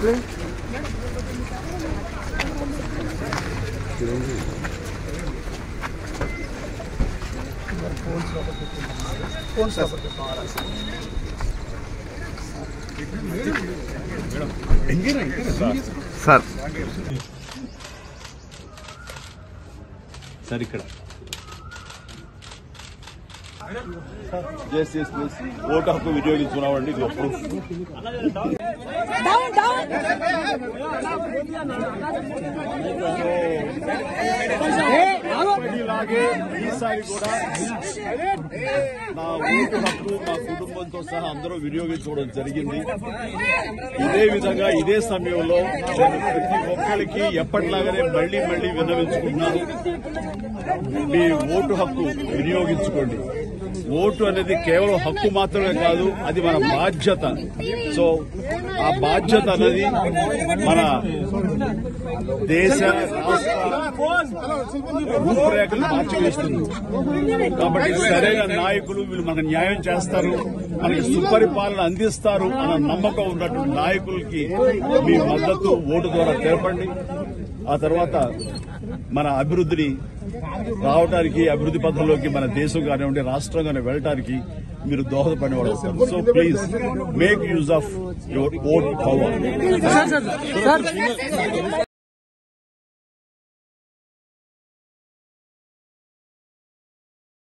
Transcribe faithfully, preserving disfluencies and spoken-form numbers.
Sir sir ఇక్కడ vote హక్కు వినియోగించుకున్నామండి. ఇది ప్రూఫ్. ఇలాగే ఈసారి కూడా నా ఓటు హక్కు మా కుటుంబంతో సహా అందరూ వినియోగించుకోవడం జరిగింది. ఇదే విధంగా ఇదే సమయంలో ప్రతి ఒక్కరికి ఎప్పటిలాగానే మళ్లీ మళ్లీ విన్నవించుకుంటున్నాను. మీ ఓటు హక్కు వినియోగించుకోండి. ఓటు అనేది కేవలం హక్కు మాత్రమే కాదు, అది మన బాధ్యత. సో ఆ బాధ్యత అనేది మన దేశ రూపురేఖలు మార్చివేస్తుంది. కాబట్టి సరైన నాయకులు వీళ్ళు మనకు న్యాయం చేస్తారు, మనకి సుపరిపాలన అందిస్తారు అన్న నమ్మకం ఉన్నటువంటి నాయకులకి మీ మద్దతు ఓటు ద్వారా తెలపండి. ఆ తర్వాత మన అభివృద్ధిని రావడానికి, అభివృద్ధి పథంలోకి మన దేశం కానివ్వండి రాష్ట్రం కానీ వెళ్ళటానికి మీరు దోహదపడిన వాళ్ళు అవుతారు. So please make use of your vote power.